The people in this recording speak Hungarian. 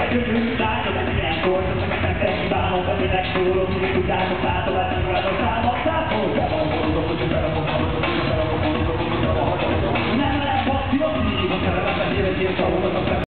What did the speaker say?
Könyvünk, látod, hogy ilyenkor, csak nektek kívánok, aminek szólok, mindig tudjátok, látogatni, a számokat, nem lehet passzív, mindig a szerelemben élet,